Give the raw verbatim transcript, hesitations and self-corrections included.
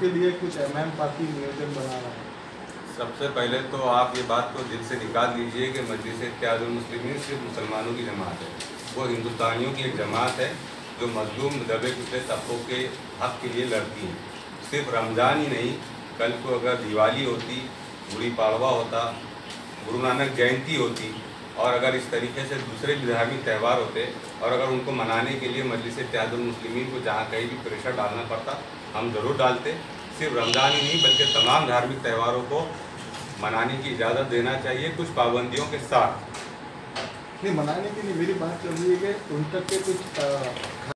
उसके लिए कुछ एम एम पार्टी नियोजन बना रहा है? सबसे पहले तो आप ये बात को दिल से निकाल लीजिए कि मजलिस इत्तेहादुल मुस्लिमीन सिर्फ मुसलमानों की जमात है। वो हिंदुस्तानियों की एक जमात है जो मजलूम दबे कुचले तबकों के हक़ के लिए लड़ती है। सिर्फ रमज़ान ही नहीं, कल को अगर दिवाली होती, गुड़ी पाड़वा होता, गुरु नानक जयंती होती, और अगर इस तरीके से दूसरे भी धार्मिक त्यौहार होते और अगर उनको मनाने के लिए मजलिस इत्तेहादुल मुस्लिमीन को जहाँ कहीं भी प्रेशर डालना पड़ता, हम ज़रूर डालते। सिर्फ रमज़ान ही नहीं बल्कि तमाम धार्मिक त्योहारों को मनाने की इजाज़त देना चाहिए, कुछ पाबंदियों के साथ। नहीं, मनाने के लिए मेरी बात चल रही है कि उन तक के कुछ